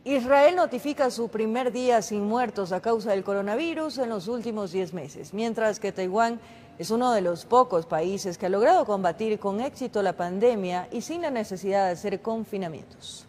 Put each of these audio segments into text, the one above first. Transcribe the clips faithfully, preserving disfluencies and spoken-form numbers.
Israel notifica su primer día sin muertos a causa del coronavirus en los últimos diez meses, mientras que Taiwán es uno de los pocos países que ha logrado combatir con éxito la pandemia y sin la necesidad de hacer confinamientos.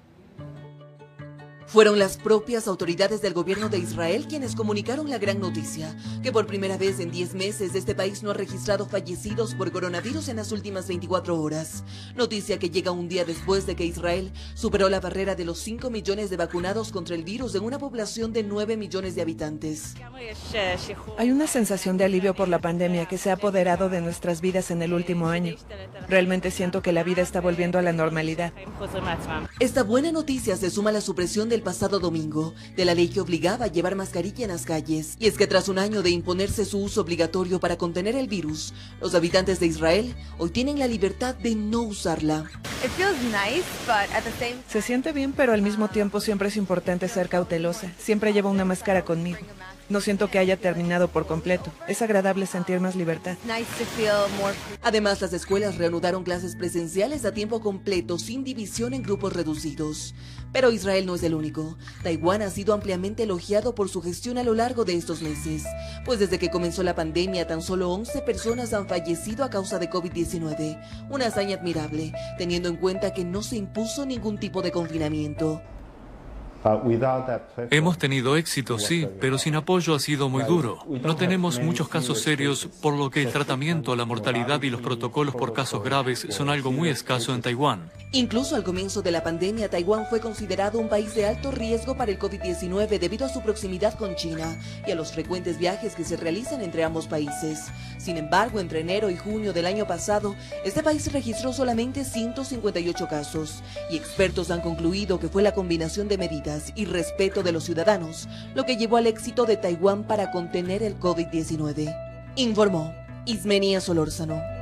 Fueron las propias autoridades del gobierno de Israel quienes comunicaron la gran noticia, que por primera vez en diez meses este país no ha registrado fallecidos por coronavirus en las últimas veinticuatro horas. Noticia que llega un día después de que Israel superó la barrera de los cinco millones de vacunados contra el virus en una población de nueve millones de habitantes. Hay una sensación de alivio por la pandemia que se ha apoderado de nuestras vidas en el último año. Realmente siento que la vida está volviendo a la normalidad. Esta buena noticia se suma a la supresión del pasado domingo de la ley que obligaba a llevar mascarilla en las calles. Y es que tras un año de imponerse su uso obligatorio para contener el virus, los habitantes de Israel hoy tienen la libertad de no usarla. Se siente bien, pero al mismo tiempo siempre es importante ser cautelosa. Siempre llevo una máscara conmigo. No siento que haya terminado por completo. Es agradable sentir más libertad. Además, las escuelas reanudaron clases presenciales a tiempo completo, sin división en grupos reducidos. Pero Israel no es el único. Taiwán ha sido ampliamente elogiado por su gestión a lo largo de estos meses, pues desde que comenzó la pandemia, tan solo once personas han fallecido a causa de COVID diecinueve. Una hazaña admirable, teniendo en cuenta que no se impuso ningún tipo de confinamiento. Hemos tenido éxito, sí, pero sin apoyo ha sido muy duro. No tenemos muchos casos serios, por lo que el tratamiento, la mortalidad y los protocolos por casos graves son algo muy escaso en Taiwán. Incluso al comienzo de la pandemia, Taiwán fue considerado un país de alto riesgo para el COVID diecinueve debido a su proximidad con China y a los frecuentes viajes que se realizan entre ambos países. Sin embargo, entre enero y junio del año pasado, este país registró solamente ciento cincuenta y ocho casos, y expertos han concluido que fue la combinación de medidas y respeto de los ciudadanos lo que llevó al éxito de Taiwán para contener el COVID diecinueve. Informó Ismenia Solórzano.